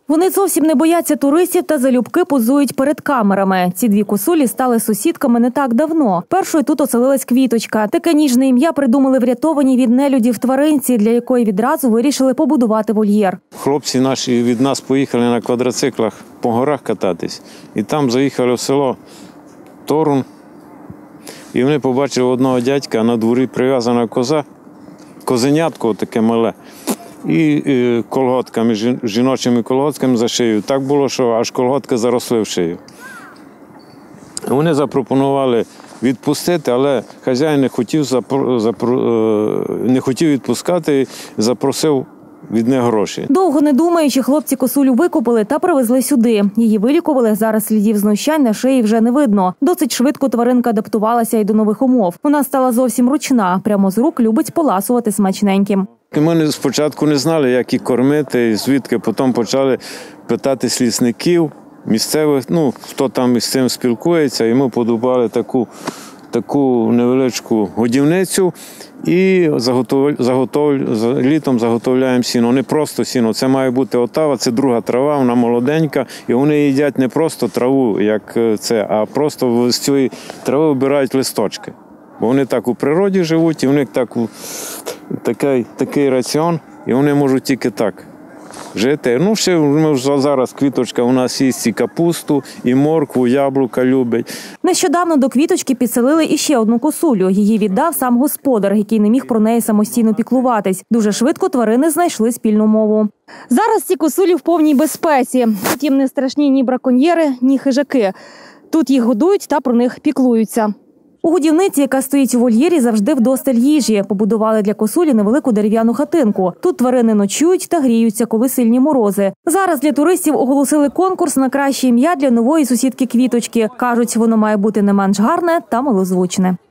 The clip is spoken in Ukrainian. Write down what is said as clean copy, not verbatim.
Вони зовсім не бояться туристів та залюбки позують перед камерами. Ці дві косулі стали сусідками не так давно. Першою тут оселилась Квіточка. Таке ніжне ім'я придумали врятовані від нелюдів тваринці, для якої відразу вирішили побудувати вольєр. Хлопці наші від нас поїхали на квадроциклах по горах кататись. І там заїхали в село Торун. І вони побачили одного дядька, на дворі прив'язана коза, козенятко таке мале. І колготками, жіночими колготками за шию. Так було, що аж колготки заросли в шию. Вони запропонували відпустити, але хазяїн не хотів відпускати, запросив від них гроші. Довго не думаючи, хлопці косулю викупили та привезли сюди. Її вилікували, зараз слідів знущань на шиї вже не видно. Досить швидко тваринка адаптувалася і до нових умов. Вона стала зовсім ручна, прямо з рук любить поласувати смачненьким. Ми спочатку не знали, як їх кормити, звідки. Потім почали питати лісників, місцевих, хто там із цим спілкується. І ми подобали таку невеличку годівницю і літом заготовляємо сіно. Не просто сіно, це має бути отава, це друга трава, вона молоденька. І вони їдять не просто траву, як це, а просто з цієї трави вибирають листочки. Бо вони так у природі живуть, і в них такий раціон, і вони можуть тільки так жити. Ще зараз Квіточка у нас їсть і капусту, і моркву, яблука любить. Нещодавно до Квіточки підселили іще одну косулю. Її віддав сам господар, який не міг про неї самостійно піклуватись. Дуже швидко тварини знайшли спільну мову. Зараз ці косулі в повній безпеці. Тут їм не страшні ні браконьєри, ні хижаки. Тут їх годують та про них піклуються. У годівниці, яка стоїть у вольєрі, завжди вдосталь їжі. Побудували для косулі невелику дерев'яну хатинку. Тут тварини ночують та гріються, коли сильні морози. Зараз для туристів оголосили конкурс на краще ім'я для нової сусідки Квіточки. Кажуть, воно має бути не менш гарне та милозвучне.